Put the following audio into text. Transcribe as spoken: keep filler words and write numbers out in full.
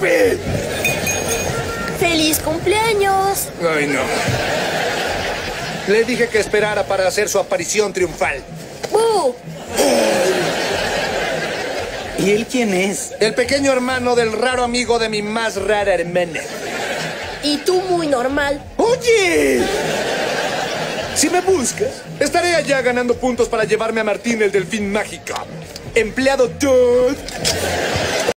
¡Pupi! ¡Feliz cumpleaños! Ay, no. Le dije que esperara para hacer su aparición triunfal. ¡Uh! ¿Y él quién es? El pequeño hermano del raro amigo de mi más rara hermana. Y tú muy normal. ¡Oye! Si me buscas, estaré allá ganando puntos para llevarme a Martín el delfín mágico. Empleado Todd.